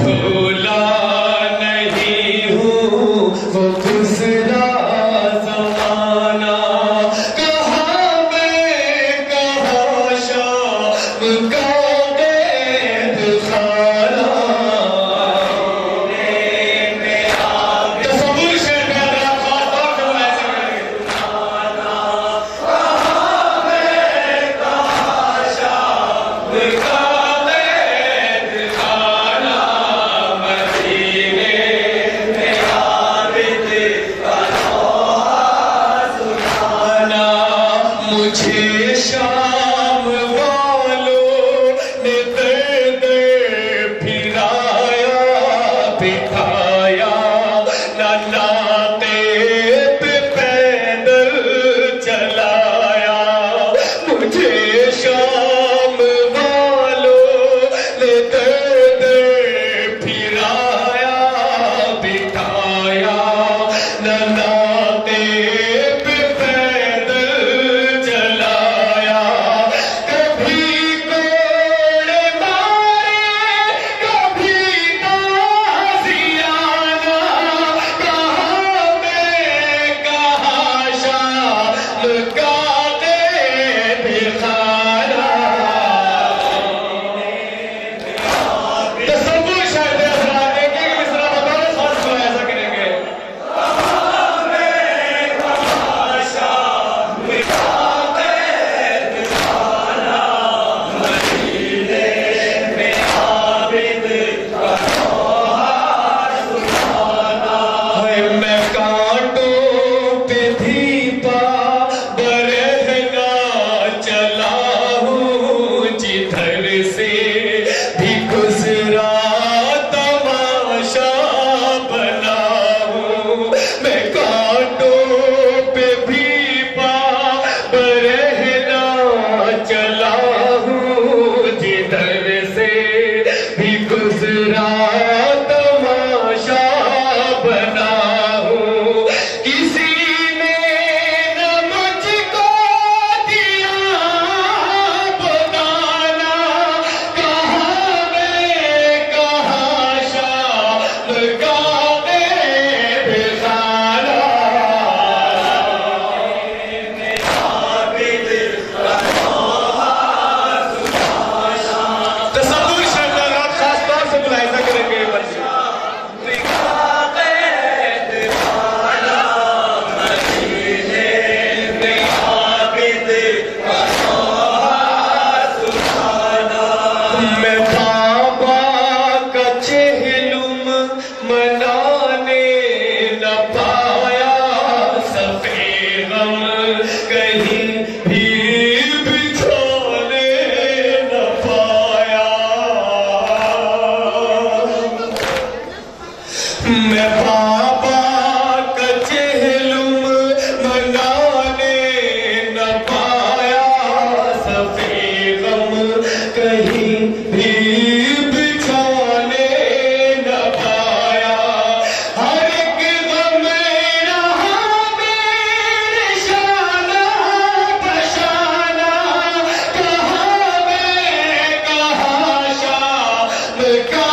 بھولا نہیں ہوں وہ گزرا زمانہ کہاں میں کہاں شام کا مجھے شام والوں نے درد پھرایا بٹھایا ناطے پہ پیدل چلایا مجھے شام والوں نے درد پھرایا بٹھایا ناطے میں بابا کا چہلم منانے نہ پایا سفید غم کہیں بھی بچھانے نہ پایا ہر ایک غم رہا میرے شانہ بشانہ کہاں میں کہاں شام کا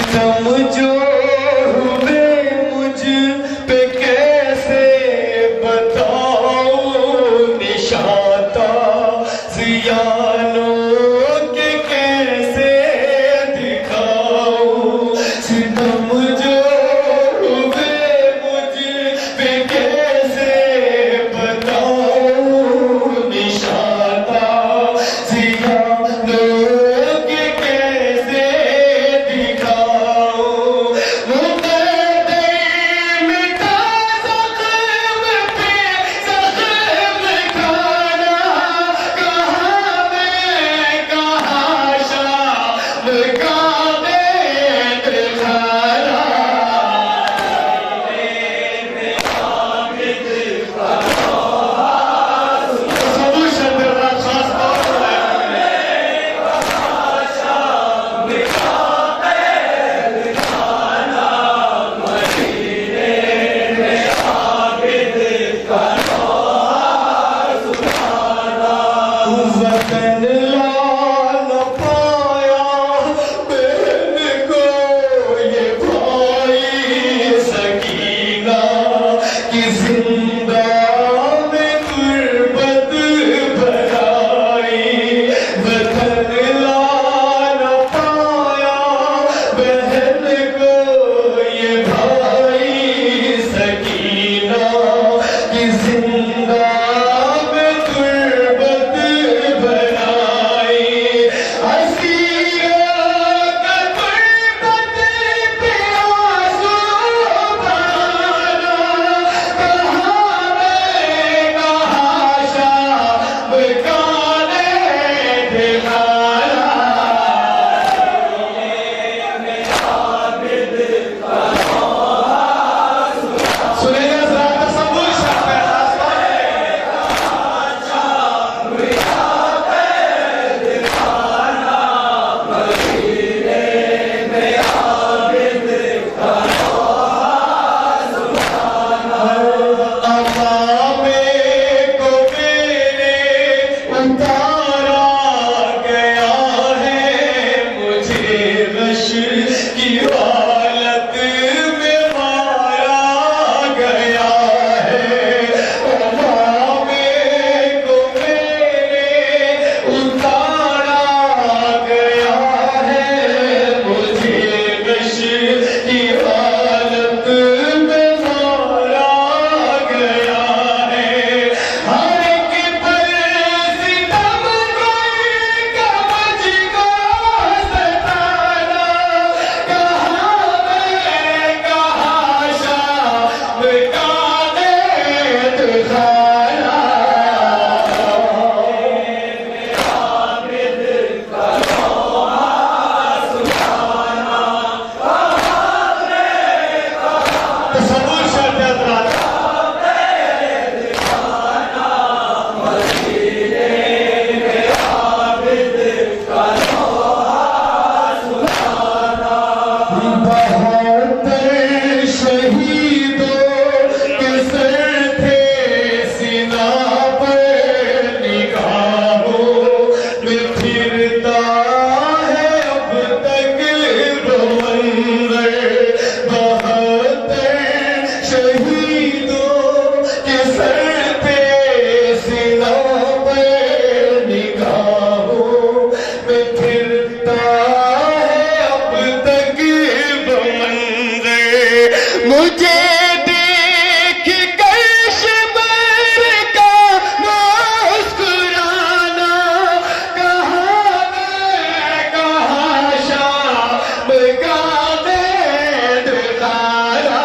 ستم جو ہوئے مجھ پہ کیسے بتاؤں نشان تازیانوں کے کیسے دکھاؤں ستم جو ہوئے مجھ پہ کیسے بتاؤں نشان تازیانوں کے کیسے دکھاؤں مقدر مٹا زخم پہ زخم کھانا کہاں میں کہاں شام کا دید کھانا صبور شندر رات خاص طور پر وطن لا نہ پایا بہن کو یہ بھائی سکینہ کی زندہ میں غربت بھرائی وطن لا نہ پایا بہن کو یہ بھائی سکینہ کی زندہ میں غربت بھرائی اسیروں کا غربت پہ آنسو بہانا کہاں میں کہاں شام کا دید کھانا سنیں گے ذرا تصور شاہ پہ خاص طور امامے کو میرے اتارا گیا ہے مجھے غش کی حالت میں مارا گیا ہے امامے کو میرے اتارا گیا ہے مجھے غش کی حالت میں مارا گیا ہے ہر ایک پر ستم کوئی کمج کا ستانا کہاں میں کہاں شام کا دید کھانا تصور شرط حضرات بہتر شہیدوں کے سر تھے سینہ پر نگاہوں میں پھرتا ہے اب تک وہ منظر بہتر شہیدوں کے سر پہ سینہ پر نگاہوں میں پھرتا ہے اب تک وہ منظر مجھے دیکھ کر شمر کا مسکرانا کہاں میں کہاں شام کا دید کھانا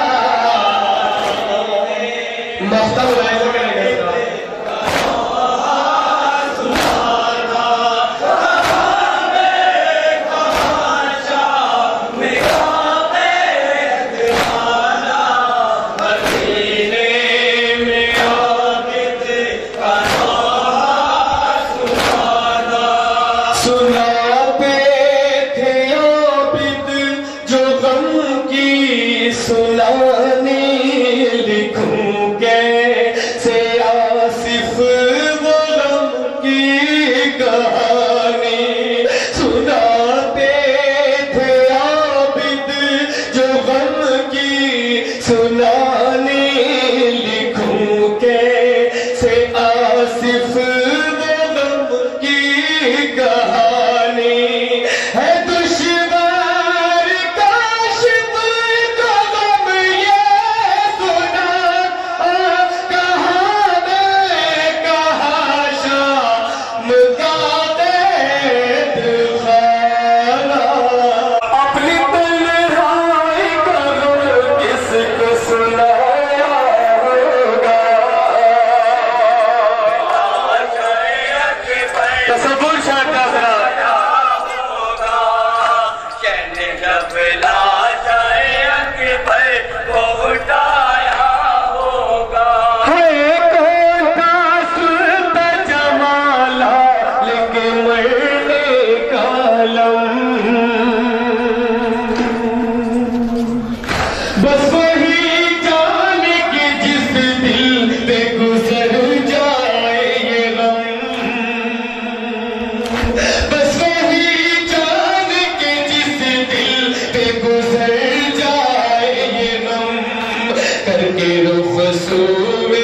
مفتہ ملاحظہ کرنے گئے سناتے تھے عابد جو غم کی سنانی لکھوں کیسے آصف وہ غم کی کہانی سناتے تھے عابد سنانے لکھوں کیسے آصف وہ غم کی کہانی ہے دشوار کاشف کا غم یہ سنا کہاں میں کہاں شام کا دید خانہ اپنی تنہائی کا غم کس کو سنایا ہوگا تصور شاید حضرات بس وہی جان کے جس دل پہ گزر جائے یہ غم بس وہی جان کے جس دل پہ گزر جائے یہ غم کر کے رخ سوئے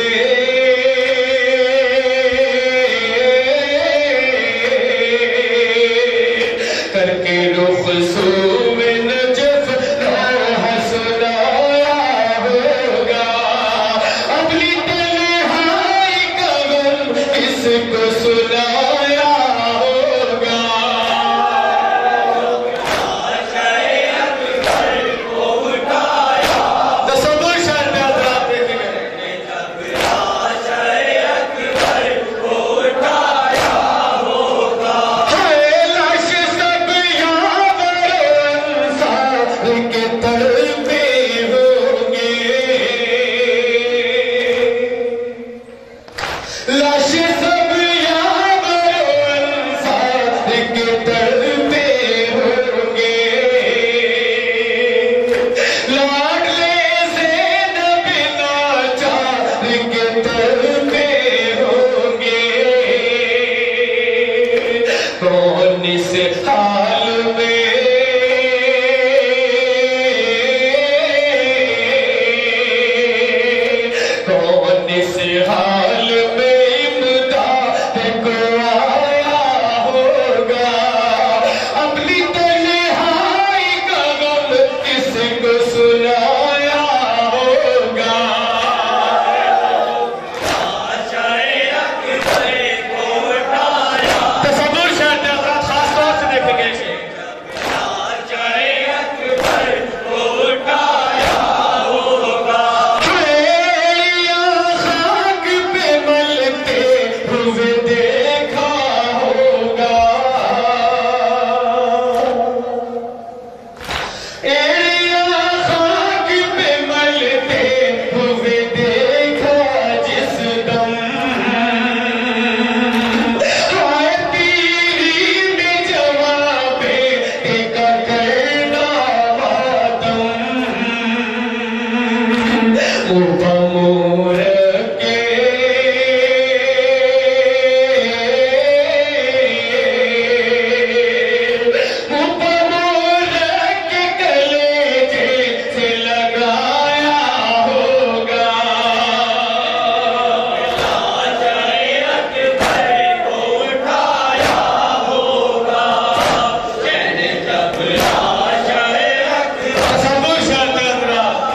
کر کے رخ سوئے نجف روح سنایا ہوگا اپنی تنہائی کا غم کس کو سنایا ہوگا تصور شاید حضرات دیکھیں لاش سب یاور انصار کے تڑپے ہوں گے لاش سب یاور انصار کے تڑپے ہوں گے لاڈلے زینب ناچار کے تڑپے ہوں گے کون اس حال میں کون اس حال میں امداد کو آیا ہوگا اپنی تنہائی کا غم کس کو سنایا ہوگا تصور شاید حضرات خاص طور سے دیکھیں گے خاک پہ ملتے ہوئے دیکھا ہوگا ایڑیاں خاک پہ ملتے ہوئے دیکھا جس دم ہائے تیری میں جواب کا کرنا ماتم مبمور کے مبمور کے کلیجے سے لگایا ہوگا تصور شاید حضرات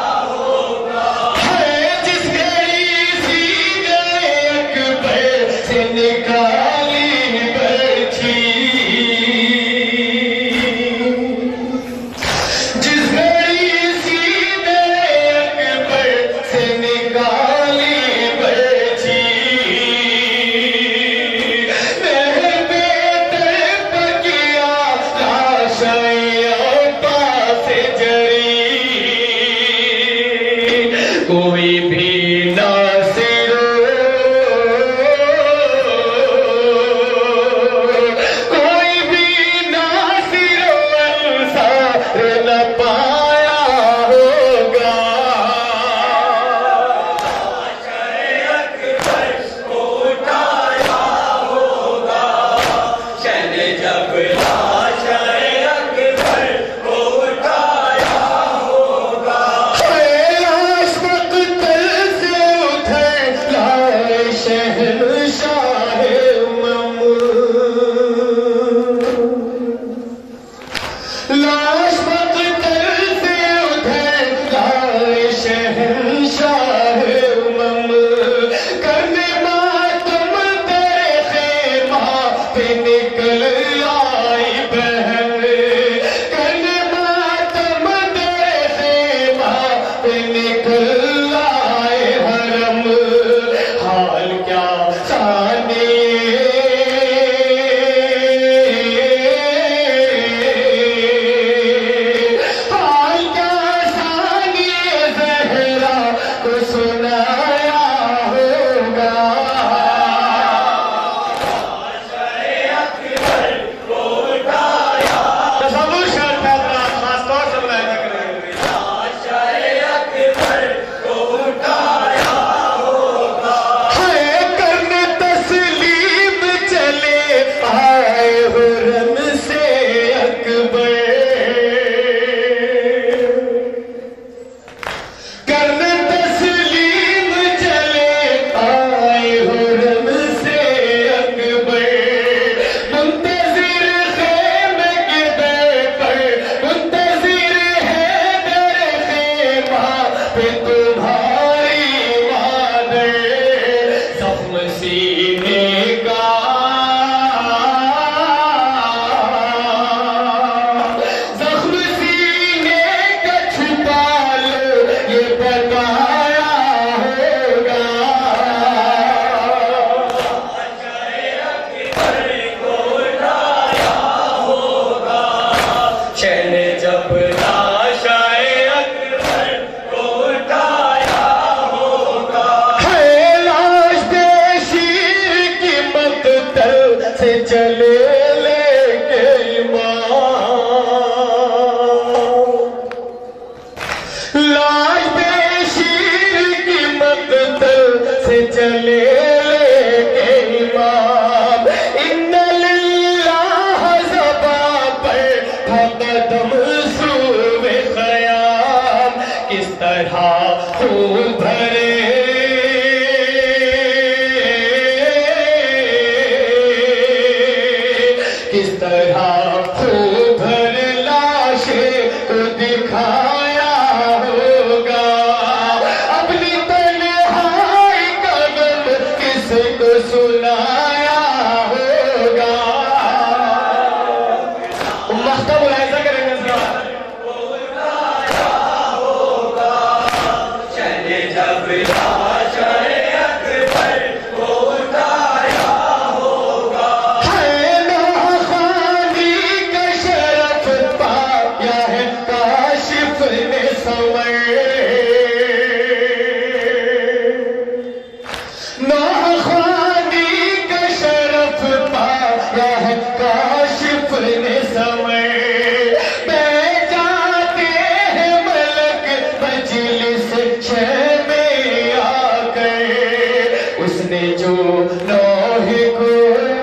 ہے جس گھڑی سینے اکبر سے نکالی برچھی جس گھڑی سینے اکبر سے نکالی برچھی محل میں تڑپ کیا لاشیں پاس جڑی کوئی بھی ناصر کوئی بھی ناصر انصار نہ پایا ہوگا پہ تمہاری مادر زخم سینے کا زخم سینے کا چھپا لو یہ بتایا ہوگا چین جب سے چلے لے کے امام لاش بے شیر کی مقتل سے چلے لے کے امام ان للہ زباں پر قدم سوئے خیام کس طرح خون بھرے کس طرح خوب بھر لاشیں کو دکھایا ہوگا اپنی تنہائی کا غم کس کو سنایا ہوگا مختم ملاحظہ کریں گے چلے جب جو لوح کو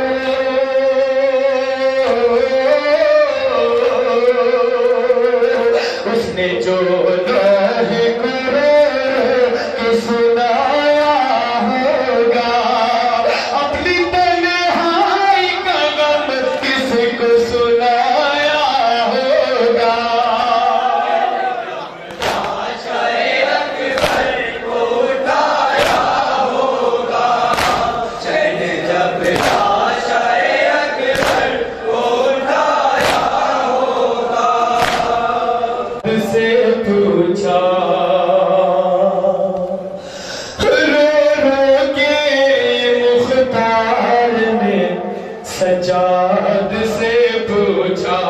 اس نے جو لوح کو کہ سنایا ہوگا اپنی تنہائی کا غم کس کو سنایا ہوگا سجاد سے پوچھا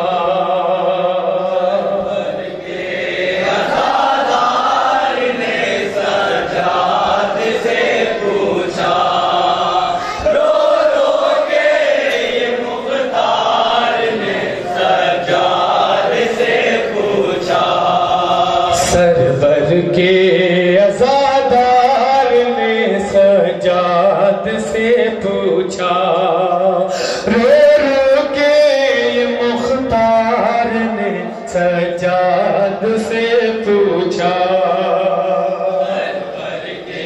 عزادار نے سجاد سے پوچھا رو رو کے مختار نے سجاد سے پوچھا سرور کے عزادار نے سجاد سے پوچھا سجاد سے پوچھا سرور کے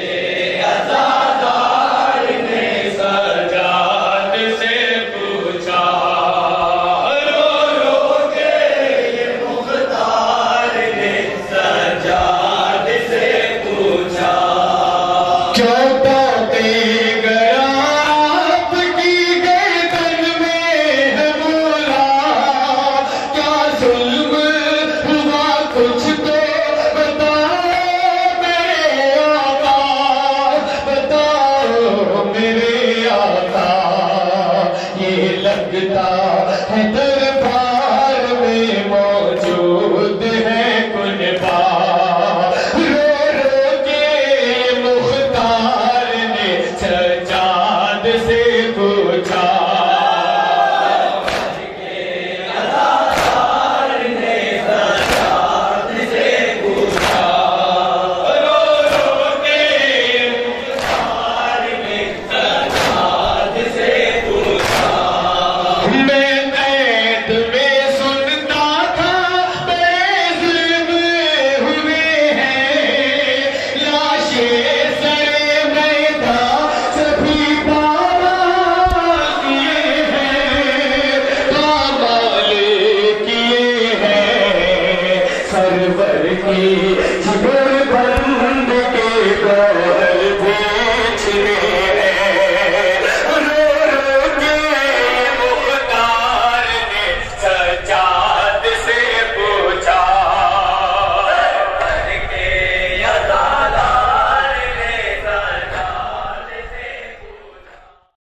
عزادار نے سجاد سے پوچھا رو رو کے یہ مختار نے سجاد سے پوچھا کیوں ٹوٹے گیا آپ کی گردن میں ہے مولا کیا ظلم کچھ تو بتاؤ میرے آقا بتاؤ میرے آقا یہ لگتا ہے دربار میں موجود ہے کنبا رو رو کے مختار نے سجاد سے پوچھا سرور کی